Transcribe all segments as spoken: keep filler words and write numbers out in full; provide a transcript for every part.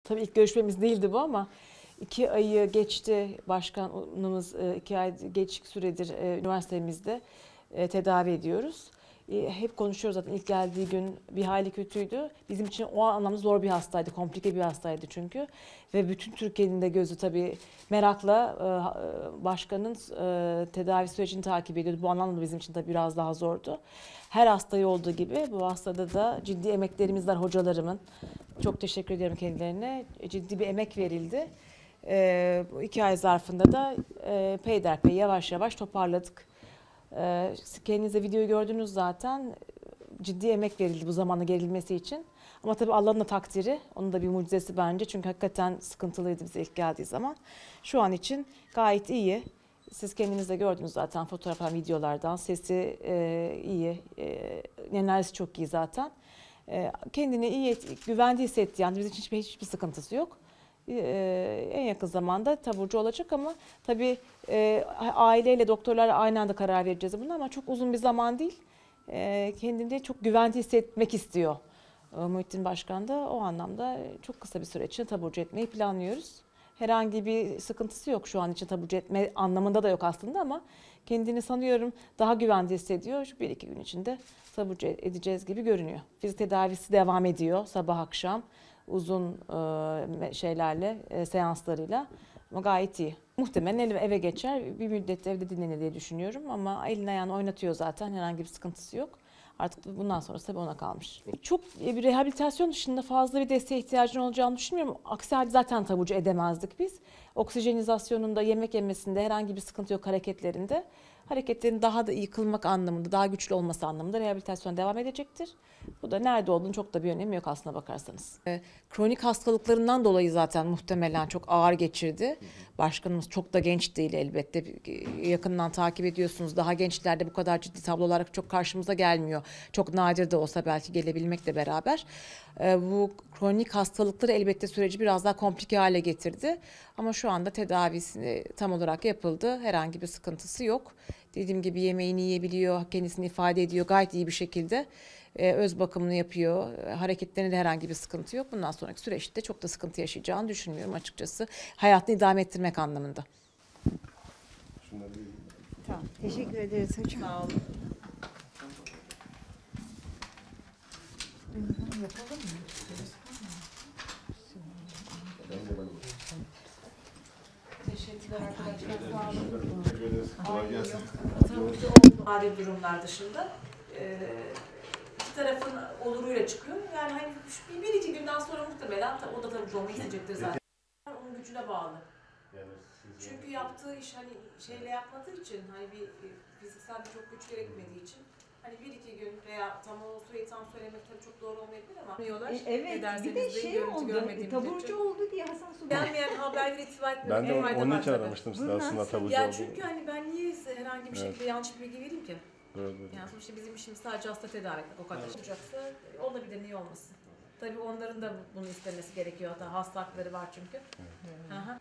tabii ilk görüşmemiz değildi bu ama iki ayı geçti. Başkanımız iki ay geç süredir üniversitemizde tedavi ediyoruz. Hep konuşuyoruz zaten, ilk geldiği gün bir hayli kötüydü. Bizim için o anlamda zor bir hastaydı, komplike bir hastaydı çünkü. Ve bütün Türkiye'nin de gözü tabii merakla başkanın tedavi sürecini takip ediyordu. Bu anlamda bizim için de biraz daha zordu. Her hastayı olduğu gibi bu hastada da ciddi emeklerimiz var hocalarımın. Çok teşekkür ediyorum kendilerine. Ciddi bir emek verildi. Bu iki ay zarfında da peyderpey yavaş yavaş toparladık. Kendinize videoyu gördünüz zaten, ciddi emek verildi bu zamana gerilmesi için. Ama tabii Allah'ın da takdiri, onun da bir mucizesi bence. Çünkü hakikaten sıkıntılıydı bize ilk geldiği zaman. Şu an için gayet iyi. Siz kendiniz de gördünüz zaten fotoğraflardan, videolardan. Sesi e, iyi, e, enerjisi çok iyi zaten. E, kendini iyi, güvende hissetti. Yani bizim için hiçbir, hiçbir sıkıntısı yok. Ee, en yakın zamanda taburcu olacak ama tabii e, aileyle doktorlarla aynı anda karar vereceğiz buna, ama çok uzun bir zaman değil. E, kendini çok güvende hissetmek istiyor e, Muhittin Başkan da, o anlamda çok kısa bir süre için taburcu etmeyi planlıyoruz. Herhangi bir sıkıntısı yok şu an için, taburcu etme anlamında da yok aslında, ama kendini sanıyorum daha güvende hissediyor. Şu bir iki gün içinde taburcu edeceğiz gibi görünüyor. Fizik tedavisi devam ediyor sabah akşam. Uzun e, şeylerle, e, seanslarıyla, ama gayet iyi. Muhtemelen eve geçer, bir müddet evde dinlenir diye düşünüyorum, ama elini ayağını oynatıyor zaten, herhangi bir sıkıntısı yok. Artık bundan sonrası tabii ona kalmış. Çok e, bir rehabilitasyon dışında fazla bir desteğe ihtiyacın olacağını düşünmüyorum. Aksi halde zaten taburcu edemezdik biz. Oksijenizasyonunda, yemek yemesinde herhangi bir sıkıntı yok, hareketlerinde. Hareketlerin daha da iyi kılmak anlamında, daha güçlü olması anlamında rehabilitasyon devam edecektir. Bu da nerede olduğunu çok da bir önemi yok aslına bakarsanız. E, kronik hastalıklarından dolayı zaten muhtemelen çok ağır geçirdi. Başkanımız çok da genç değil elbette. Yakından takip ediyorsunuz. Daha gençlerde bu kadar ciddi tablolar çok karşımıza gelmiyor. Çok nadir de olsa belki gelebilmekle beraber. E, bu kronik hastalıkları elbette süreci biraz daha komplike hale getirdi. Ama şu anda tedavisi tam olarak yapıldı. Herhangi bir sıkıntısı yok. Dediğim gibi yemeğini yiyebiliyor, kendisini ifade ediyor gayet iyi bir şekilde. Ee, öz bakımını yapıyor. Hareketlerinde herhangi bir sıkıntı yok. Bundan sonraki süreçte çok da sıkıntı yaşayacağını düşünmüyorum açıkçası. Hayatını idame ettirmek anlamında. Tamam. Teşekkür ederiz hocam. Sağ olun. Yapalım mı? Teşekkürler arkadaşlar. Sağ olun. Teşekkür ederiz. Kolay gelsin. Taburcu oldu adil durumlar dışında. Ee, iki tarafın oluruyla çıkıyor. Yani hani bir, bir iki günden sonra muhtemelen o da taburcu olmayı isteyecektir zaten. Onun gücüne bağlı. Çünkü yaptığı iş hani şeyle yapmadığı için, hani bir fiziksel bir çok güç gerekmediği için, hani bir iki gün veya tam o süreyi tam söylemek tabii çok doğru olmayabilir ama diyorlar. E, evet, bir de şey oldu, taburcu oldu diye Hasan Sultan. Gelmeyen haberleri itibar etmiyorum. Ben de onun için aramıştım sizi aslında taburcu Ya oldu. çünkü hani ben niye herhangi bir şekilde evet. yanlış bir bilgi vereyim ki? Doğru. Yani sonuçta bizim işimiz sadece hasta tedavi etmek, o kadar. Evet. Olacaksa olabilir, niye olmasın? Tabii onların da bunu istemesi gerekiyor, hatta hasta hakları var çünkü. Evet. Aha.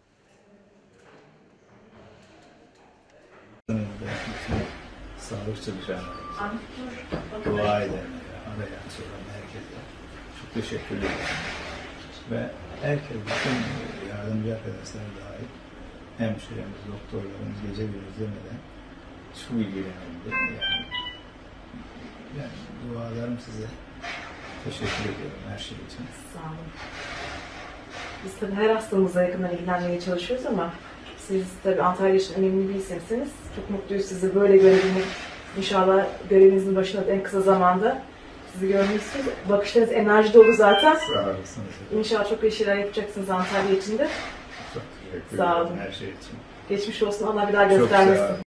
Sağlık çalışanlarımıza, dua edenlere, arayan soran herkese çok teşekkür ederim. Ve herkes, bütün yardımcı arkadaşlar dahil, hemşiremiz, doktorlarımız gece gündüz demeden çok ilgilenildi. Yani, yani dualarım size. Teşekkür ediyorum her şey için. Sağ olun. Biz tabii her hastamıza yakından ilgilenmeye çalışıyoruz ama siz tabii Antalya için önemli bir isimsiniz. Çok mutluyuz sizi böyle görebilmek. İnşallah görevinizin başına en kısa zamanda sizi görmüşsünüz. Bakışlarınız enerji dolu zaten. Sağ olasınız. İnşallah çok iyi şeyler yapacaksınız Antalya için de. Çok teşekkür Sağ ederim olun. her şey için. Geçmiş olsun. Allah bir daha göstermesin.